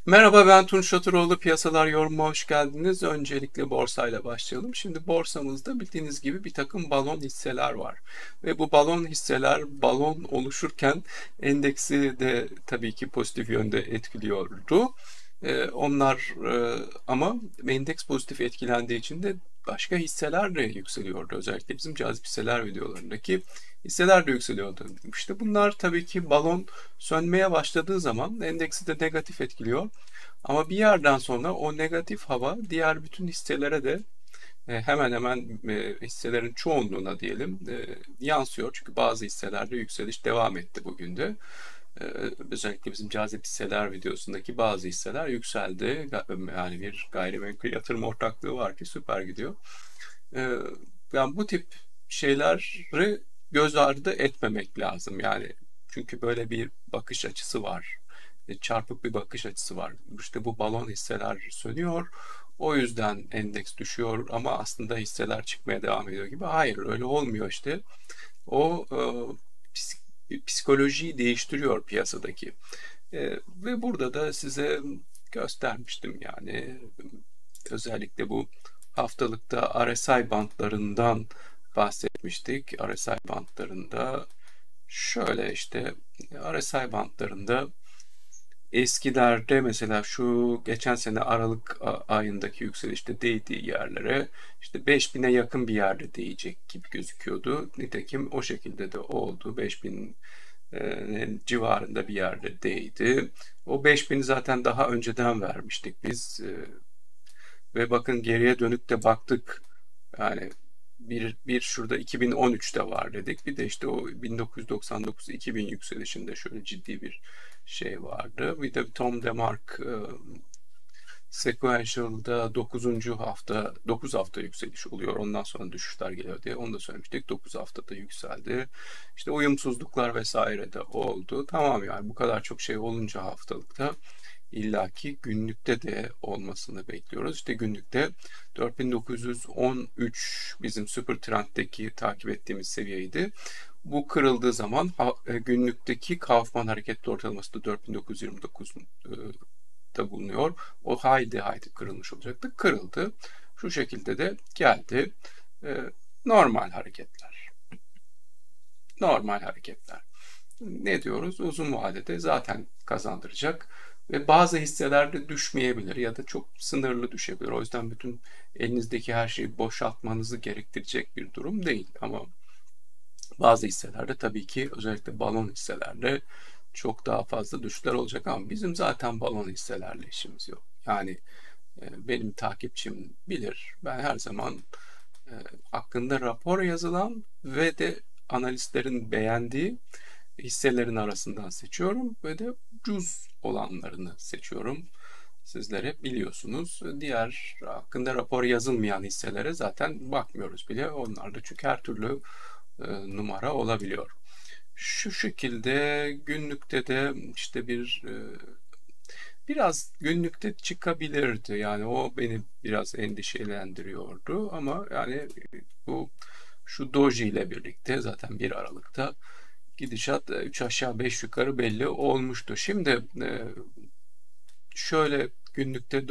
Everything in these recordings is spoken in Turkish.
Merhaba, ben Tunç Şatıroğlu. Piyasalar Yorum'a hoş geldiniz. Öncelikle borsayla başlayalım. Şimdi borsamızda bildiğiniz gibi bir takım balon hisseler var. Ve bu balon hisseler balon oluşurken endeksi de tabii ki pozitif yönde etkiliyordu. Ama endeks pozitif etkilendiği için de başka hisseler de yükseliyordu. Özellikle bizim cazip hisseler videolarındaki hisseler de yükseliyordu. İşte bunlar tabii ki balon sönmeye başladığı zaman endeksi de negatif etkiliyor. Ama bir yerden sonra o negatif hava diğer bütün hisselere de hemen hemen hisselerin çoğunluğuna diyelim yansıyor. Çünkü bazı hisselerde yükseliş devam etti bugün de. Özellikle bizim cazip hisseler videosundaki bazı hisseler yükseldi. Yani bir gayrimenkul yatırım ortaklığı var ki süper gidiyor. E, Yani bu tip şeyleri göz ardı etmemek lazım. Yani çünkü böyle bir bakış açısı var. Çarpık bir bakış açısı var. İşte bu balon hisseler sönüyor. O yüzden endeks düşüyor ama aslında hisseler çıkmaya devam ediyor gibi. Hayır, öyle olmuyor işte. O psikolojiyi değiştiriyor piyasadaki. Ve burada da size göstermiştim yani özellikle bu haftalıkta RSI bantlarından bahsetmiştik. RSI bantlarında şöyle işte RSI bantlarında eskilerde mesela şu geçen sene Aralık ayındaki yükselişte değdiği yerlere işte 5000'e yakın bir yerde değecek gibi gözüküyordu. Nitekim o şekilde de oldu. 5000 civarında bir yerde değdi. O 5000'i zaten daha önceden vermiştik biz. Ve bakın geriye dönük de baktık. Yani bir şurada 2013'te var dedik. Bir de işte o 1999-2000 yükselişinde şöyle ciddi bir şey vardı. Bir de Tom DeMark Sequential'da 9 hafta yükseliş oluyor. Ondan sonra düşüşler geliyor diye onu da söylemiştik. 9 haftada yükseldi. İşte uyumsuzluklar vesaire de oldu. Tamam, yani bu kadar çok şey olunca haftalıkta illaki günlükte de olmasını bekliyoruz. İşte günlükte 4913 bizim Super Trend'deki takip ettiğimiz seviyeydi. Bu kırıldığı zaman günlükteki Kaufman hareketli ortalaması da 4929 da bulunuyor. O haydi kırılmış olacaktı. Kırıldı. Şu şekilde de geldi. Normal hareketler. Normal hareketler. Ne diyoruz? Uzun vadede zaten kazandıracak ve bazı hisselerde düşmeyebilir ya da çok sınırlı düşebilir. O yüzden bütün elinizdeki her şeyi boşaltmanızı gerektirecek bir durum değil. Ama bazı hisselerde tabii ki özellikle balon hisselerde çok daha fazla düşüşler olacak ama bizim zaten balon hisselerle işimiz yok. Yani benim takipçim bilir. Ben her zaman e, hakkında rapor yazılan ve de analistlerin beğendiği hisselerin arasından seçiyorum ve de ucuz olanlarını seçiyorum. Sizlere biliyorsunuz. Diğer hakkında rapor yazılmayan hisselere zaten bakmıyoruz bile. Onlar da çünkü her türlü numara olabiliyor. Şu şekilde günlükte de işte biraz günlükte çıkabilirdi. Yani o beni biraz endişelendiriyordu ama yani bu şu doji ile birlikte zaten 1 Aralık'ta gidişat 3 aşağı 5 yukarı belli olmuştu. Şimdi şöyle günlükte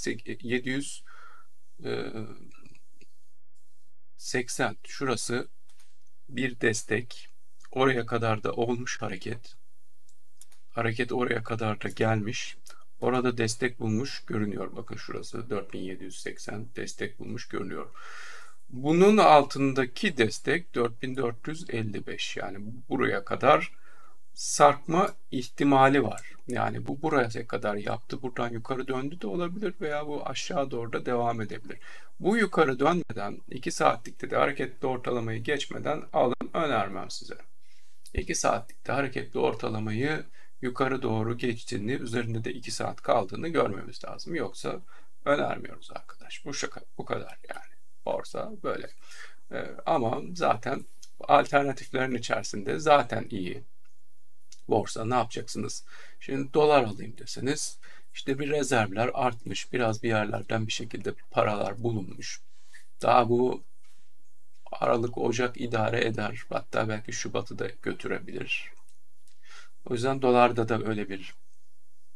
4780 şurası bir destek. Oraya kadar da olmuş hareket. Hareket oraya kadar da gelmiş. Orada destek bulmuş görünüyor. Bakın şurası 4780 destek bulmuş görünüyor. Bunun altındaki destek 4455, yani buraya kadar sarkma ihtimali var. Yani bu buraya kadar yaptı. Buradan yukarı döndü de olabilir veya bu aşağı doğru da devam edebilir. Bu yukarı dönmeden 2 saatlikte de hareketli ortalamayı geçmeden alın önermem size. 2 saatlikte hareketli ortalamayı yukarı doğru geçtiğini, üzerinde de 2 saat kaldığını görmemiz lazım. Yoksa önermiyoruz arkadaş. Bu kadar yani. Borsa böyle. Ama zaten alternatiflerin içerisinde zaten iyi. Borsa ne yapacaksınız? Şimdi dolar alayım deseniz işte bir rezervler artmış. Biraz bir yerlerden bir şekilde paralar bulunmuş. Daha bu Aralık, Ocak idare eder. Hatta belki Şubat'ı da götürebilir. O yüzden dolarda da öyle bir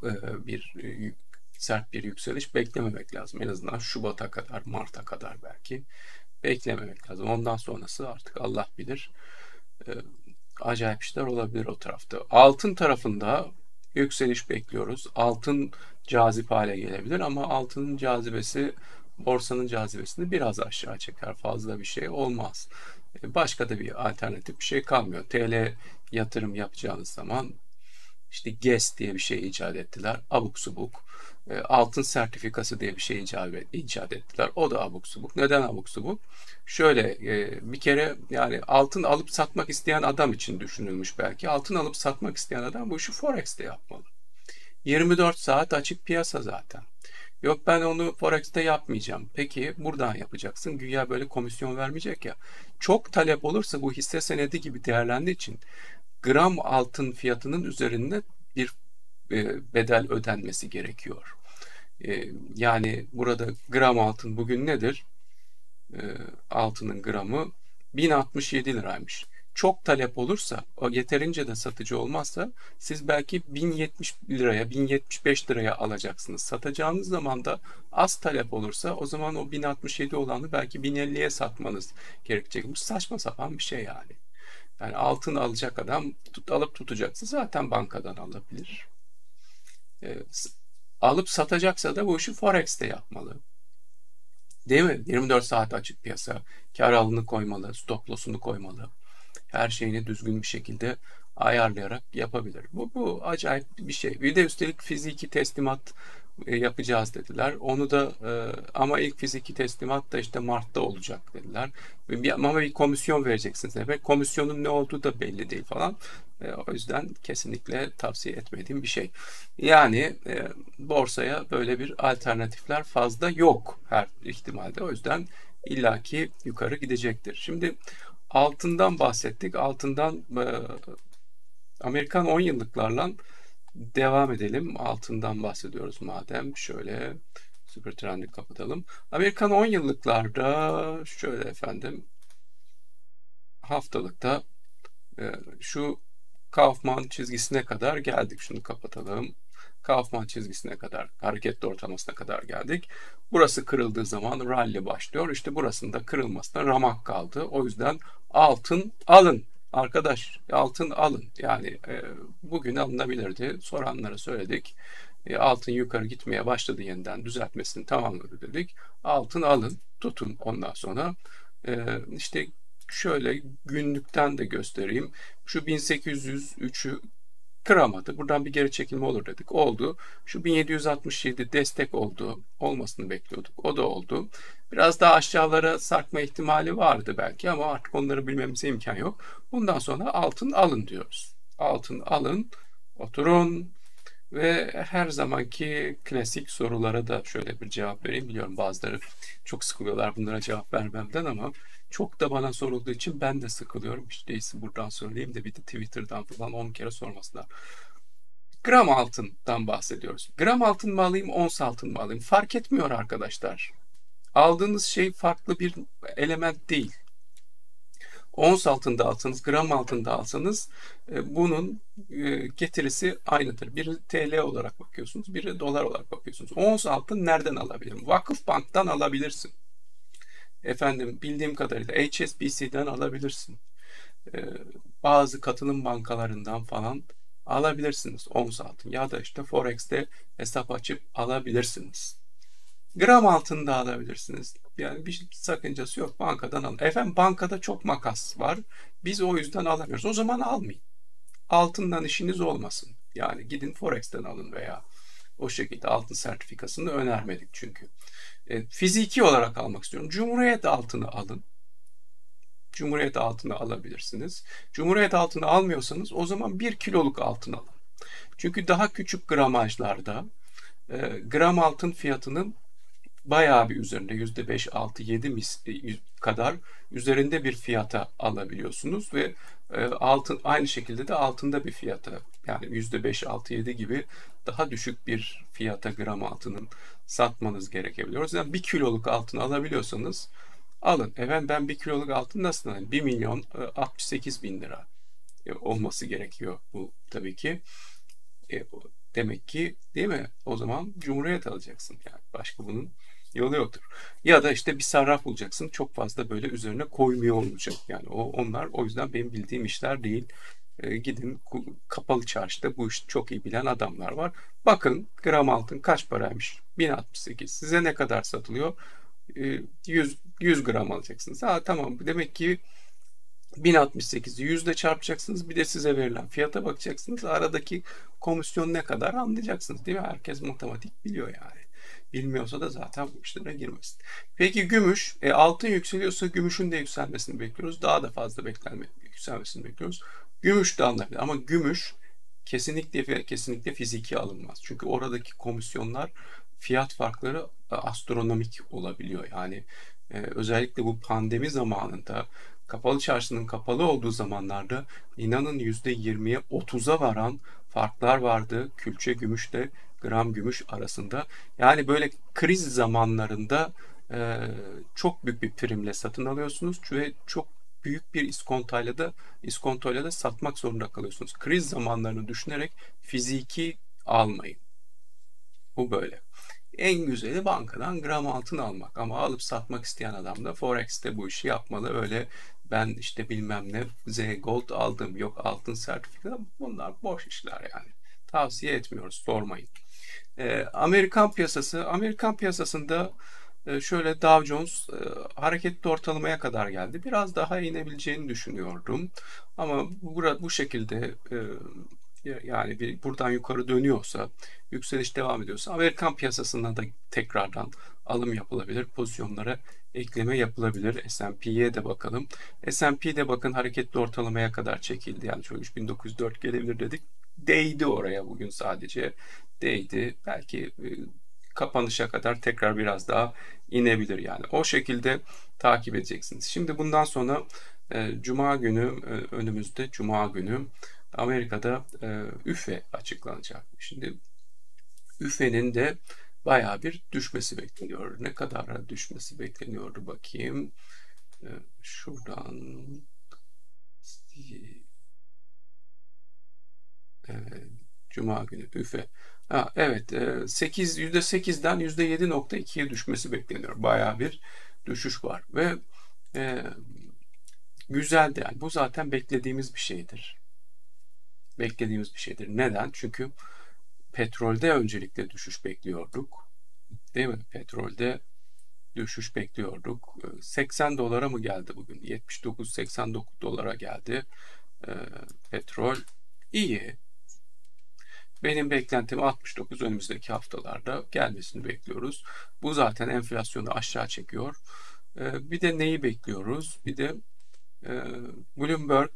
sert bir yükseliş beklememek lazım. En azından Şubat'a kadar, Mart'a kadar belki beklememek lazım. Ondan sonrası artık Allah bilir. E, Acayip işler olabilir o tarafta. Altın tarafında yükseliş bekliyoruz. Altın cazip hale gelebilir ama altının cazibesi borsanın cazibesini biraz aşağı çeker. Fazla bir şey olmaz. Başka da bir alternatif bir şey kalmıyor. TL yatırım yapacağınız zaman işte GES diye bir şey icat ettiler. Abuk subuk. Altın sertifikası diye bir şey icat ettiler. O da abuk subuk. Neden abuk subuk? Şöyle bir kere yani altın alıp satmak isteyen adam için düşünülmüş belki. Altın alıp satmak isteyen adam bu işi Forex'te yapmalı. 24 saat açık piyasa zaten. Yok ben onu Forex'te yapmayacağım. Peki buradan yapacaksın. Güya böyle komisyon vermeyecek ya. Çok talep olursa bu hisse senedi gibi değerlendiği için gram altın fiyatının üzerinde bir bedel ödenmesi gerekiyor. Yani burada gram altın bugün nedir? Altının gramı 1067 liraymış. Çok talep olursa, o yeterince de satıcı olmazsa siz belki 1070 liraya, 1075 liraya alacaksınız. Satacağınız zaman da az talep olursa o zaman o 1067 olanı belki 1050'ye satmanız gerekecek. Bu saçma sapan bir şey yani. Yani altın alacak adam alıp tutacaksa zaten bankadan alabilir. Alıp satacaksa da bu işi Forex'te yapmalı. Değil mi? 24 saat açık piyasa. Kar alını koymalı, stop loss'unu koymalı. Her şeyini düzgün bir şekilde ayarlayarak yapabilir. Bu acayip bir şey. Bir de üstelik fiziki teslimat yapacağız dediler. Onu da ama ilk fiziki teslimat da işte Mart'ta olacak dediler. Ama bir komisyon vereceksiniz. Evet, komisyonun ne olduğu da belli değil falan. O yüzden kesinlikle tavsiye etmediğim bir şey. Yani borsaya böyle bir alternatifler fazla yok her ihtimalde. O yüzden illaki yukarı gidecektir. Şimdi altından bahsettik. Altından Amerikan 10 yıllıklarla devam edelim. Altından bahsediyoruz madem. Şöyle Super Trend'i kapatalım. Amerikan 10 yıllıklarda şöyle efendim haftalıkta şu Kaufman çizgisine kadar geldik. Şunu kapatalım. Kaufman çizgisine kadar, hareketli ortalamasına kadar geldik. Burası kırıldığı zaman rally başlıyor. İşte burasında kırılmasına ramak kaldı. O yüzden altın alın. Arkadaş altın alın. Yani bugün alınabilirdi. Soranlara söyledik. Altın yukarı gitmeye başladı yeniden. Düzeltmesini tamamladı dedik. Altın alın. Tutun ondan sonra. İşte şöyle günlükten de göstereyim. Şu 1803'ü kıramadı. Buradan bir geri çekilme olur dedik. Oldu. Şu 1767 destek oldu. Olmasını bekliyorduk. O da oldu. Biraz daha aşağılara sarkma ihtimali vardı belki ama artık onları bilmemize imkan yok. Bundan sonra altın alın diyoruz. Altın alın, oturun ve her zamanki klasik sorulara da şöyle bir cevap vereyim. Biliyorum bazıları çok sıkılıyorlar bunlara cevap vermemden ama çok da bana sorulduğu için ben de sıkılıyorum. Hiç değilse buradan söyleyeyim de bir de Twitter'dan falan 10 kere sormasınlar. Gram altından bahsediyoruz. Gram altın mı alayım, ons altın mı alayım? Fark etmiyor arkadaşlar. Aldığınız şey farklı bir element değil. Ons altında alsanız, gram altında alsanız bunun getirisi aynıdır. Biri TL olarak bakıyorsunuz, biri dolar olarak bakıyorsunuz. Ons altın nereden alabilirim? Vakıfbank'tan alabilirsin. Efendim bildiğim kadarıyla HSBC'den alabilirsin. Bazı katılım bankalarından falan alabilirsiniz ons altın ya da işte Forex'te hesap açıp alabilirsiniz. Gram altında alabilirsiniz. Yani bir sakıncası yok. Bankadan alın. Efendim bankada çok makas var. Biz o yüzden alamıyoruz. O zaman almayın. Altından işiniz olmasın. Yani gidin Forex'ten alın veya o şekilde altın sertifikasını önermedik çünkü. Fiziki olarak almak istiyorum. Cumhuriyet altını alın. Cumhuriyet altını alabilirsiniz. Cumhuriyet altını almıyorsanız o zaman 1 kiloluk altın alın. Çünkü daha küçük gramajlarda gram altın fiyatının bayağı bir üzerinde %5, 6, 7 kadar üzerinde bir fiyata alabiliyorsunuz ve altın aynı şekilde de altında bir fiyata yani %5, 6, 7 gibi daha düşük bir fiyata gram altının satmanız gerekebiliyor. O yüzden 1 kiloluk altın alabiliyorsanız alın. Ben 1 kiloluk altın nasıl alayım? 1 milyon 68 bin lira olması gerekiyor bu tabii ki. demek ki, değil mi? O zaman Cumhuriyet alacaksın yani. Başka bunun yolu yoktur. Ya da işte bir sarraf bulacaksın. Çok fazla böyle üzerine koymuyor olacak. Yani onlar o yüzden benim bildiğim işler değil. Gidin kapalı çarşıda bu işi çok iyi bilen adamlar var. Bakın gram altın kaç paraymış? 1068. Size ne kadar satılıyor? 100 gram alacaksınız. Ha tamam, demek ki 1068'i 100 ile çarpacaksınız. Bir de size verilen fiyata bakacaksınız. Aradaki komisyon ne kadar anlayacaksınız, değil mi? Herkes matematik biliyor yani. Bilmiyorsa da zaten bu işlere girmesin. Peki gümüş. Altın yükseliyorsa gümüşün de yükselmesini bekliyoruz. Daha da fazla yükselmesini bekliyoruz. Gümüş de alınabilir. Ama gümüş kesinlikle ve kesinlikle fiziki alınmaz. Çünkü oradaki komisyonlar, fiyat farkları astronomik olabiliyor. Yani özellikle bu pandemi zamanında kapalı çarşının kapalı olduğu zamanlarda inanın %20'ye 30'a varan farklar vardı külçe gümüşle gram gümüş arasında. Yani böyle kriz zamanlarında çok büyük bir primle satın alıyorsunuz ve çok büyük bir iskontoyla da satmak zorunda kalıyorsunuz. Kriz zamanlarını düşünerek fiziki almayın. Bu böyle. En güzeli bankadan gram altın almak. Ama alıp satmak isteyen adam da Forex'te bu işi yapmalı. Öyle ben işte bilmem ne Z Gold aldım, yok altın sertifika, bunlar boş işler yani. Tavsiye etmiyoruz, sormayın. Amerikan piyasasında şöyle Dow Jones hareketli ortalamaya kadar geldi. Biraz daha inebileceğini düşünüyordum. Ama bu şekilde yani buradan yukarı dönüyorsa, yükseliş devam ediyorsa Amerikan piyasasında da tekrardan alım yapılabilir. Pozisyonlara ekleme yapılabilir. S&P'ye de bakalım. S&P'de bakın hareketli ortalamaya kadar çekildi. Yani şöyle 3904 gelebilir dedik. Değdi oraya bugün sadece. Değdi. Belki kapanışa kadar tekrar biraz daha inebilir yani. O şekilde takip edeceksiniz. Şimdi bundan sonra Cuma günü, önümüzde Cuma günü Amerika'da üfe açıklanacak. Şimdi üfenin de bayağı bir düşmesi bekleniyor. Ne kadar düşmesi bekleniyordu bakayım. Şuradan Cuma günü üfe. Evet, %8'den %7,2'ye düşmesi bekleniyor. Bayağı bir düşüş var ve e, güzeldi yani. Bu zaten beklediğimiz bir şeydir. Beklediğimiz bir şeydir. Neden? Çünkü petrolde öncelikle düşüş bekliyorduk. Değil mi? Petrolde düşüş bekliyorduk. 80 dolara mı geldi bugün? 79-89 dolara geldi. Petrol iyi. Benim beklentim 69, önümüzdeki haftalarda gelmesini bekliyoruz. Bu zaten enflasyonu aşağı çekiyor. Bir de neyi bekliyoruz? Bir de e, Bloomberg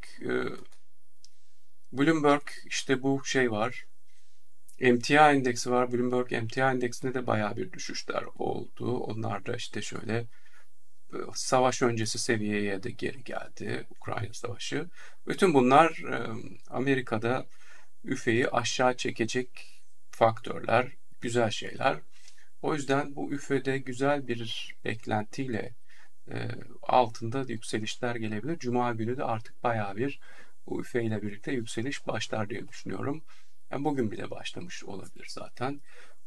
Bloomberg işte bu şey var. MTA endeksi var. Bloomberg MTA endeksinde de bayağı bir düşüşler oldu. Onlar da işte şöyle savaş öncesi seviyeye de geri geldi. Ukrayna Savaşı. Bütün bunlar Amerika'da üfeyi aşağı çekecek faktörler, güzel şeyler. O yüzden bu üfede güzel bir beklentiyle altında yükselişler gelebilir. Cuma günü de artık bayağı bir bu üfeyle birlikte yükseliş başlar diye düşünüyorum. Yani bugün bile başlamış olabilir zaten.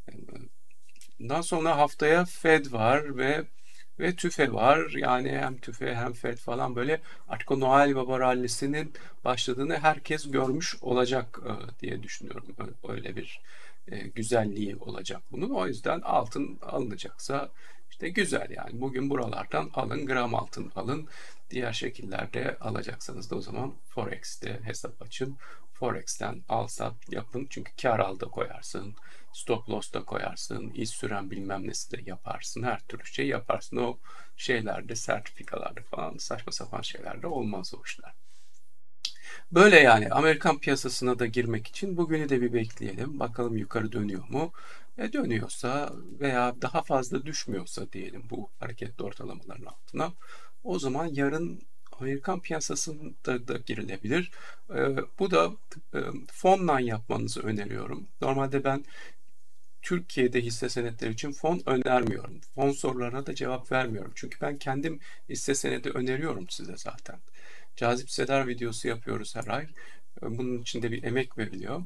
Bundan sonra haftaya Fed var ve TÜFE var. Yani hem TÜFE hem Fed falan, böyle artık o Noel Baba rallisinin başladığını herkes görmüş olacak diye düşünüyorum. Öyle bir güzelliği olacak bunun. O yüzden altın alınacaksa işte güzel yani. Bugün buralardan alın, gram altın alın. Diğer şekillerde alacaksanız da o zaman Forex'te hesap açın. Forex'ten al sat yapın. Çünkü kar al da koyarsın. Stop loss da koyarsın. İz süren bilmem nesi de yaparsın. Her türlü şey yaparsın. O şeylerde, sertifikalarda falan saçma sapan şeylerde olmaz o işler. Böyle yani Amerikan piyasasına da girmek için bugünü de bir bekleyelim. Bakalım yukarı dönüyor mu? Dönüyorsa veya daha fazla düşmüyorsa diyelim bu hareketli ortalamaların altına. O zaman yarın Amerikan piyasasında da girilebilir. Bu da fonla yapmanızı öneriyorum. Normalde ben Türkiye'de hisse senetleri için fon önermiyorum. Fon sorularına da cevap vermiyorum. Çünkü ben kendim hisse senedi öneriyorum size zaten. Cazip hisseler videosu yapıyoruz her ay. Bunun için de bir emek veriliyor.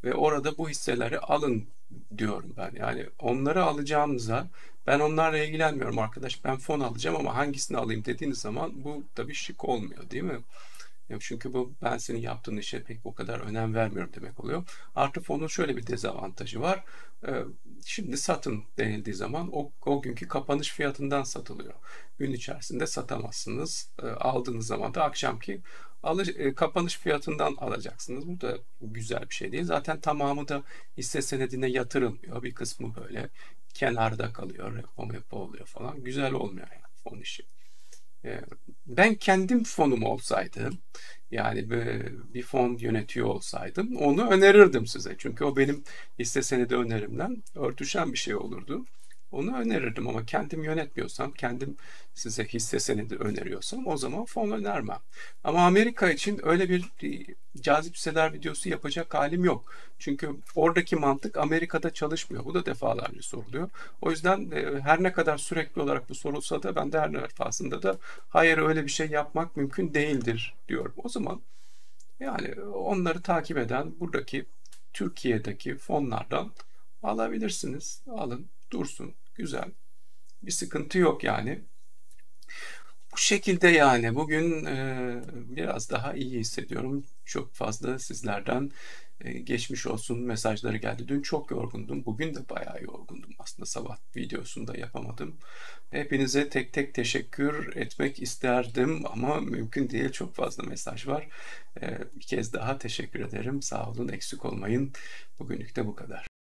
ve orada bu hisseleri alın diyorum ben. Yani onları alacağınıza, ben onlarla ilgilenmiyorum arkadaş, ben fon alacağım ama hangisini alayım dediğiniz zaman bu tabii şık olmuyor, değil mi? Çünkü bu, ben senin yaptığın işe pek o kadar önem vermiyorum demek oluyor. Artı fonun şöyle bir dezavantajı var. Ee, Şimdi satın denildiği zaman o günkü kapanış fiyatından satılıyor. Gün içerisinde satamazsınız. Aldığınız zaman da akşamki kapanış fiyatından alacaksınız. Bu da güzel bir şey değil. Zaten tamamı da hisse senedine yatırılmıyor. Bir kısmı böyle kenarda kalıyor. Repo oluyor falan. Güzel olmuyor yani fon işi. Ee, Ben kendim fonum olsaydım, yani bir fon yönetiyor olsaydım onu önerirdim size. Çünkü o benim hisse senedi önerimden örtüşen bir şey olurdu. Onu önerirdim ama kendim yönetmiyorsam, kendim size hisse senedi öneriyorsam o zaman fon önermem. Ama Amerika için öyle bir cazip hisseler videosu yapacak halim yok. Çünkü oradaki mantık Amerika'da çalışmıyor. Bu da defalarca soruluyor. O yüzden her ne kadar sürekli olarak bu sorulsa da ben de her defasında da hayır, öyle bir şey yapmak mümkün değildir diyorum. O zaman yani onları takip eden buradaki Türkiye'deki fonlardan alabilirsiniz. Alın, dursun. Güzel. Bir sıkıntı yok yani. Bu şekilde yani bugün biraz daha iyi hissediyorum. Çok fazla sizlerden geçmiş olsun mesajları geldi. Dün çok yorgundum. Bugün de bayağı yorgundum. Aslında sabah videosunu da yapamadım. Hepinize tek tek teşekkür etmek isterdim ama mümkün değil. Çok fazla mesaj var. Bir kez daha teşekkür ederim. Sağ olun, eksik olmayın. Bugünlük de bu kadar.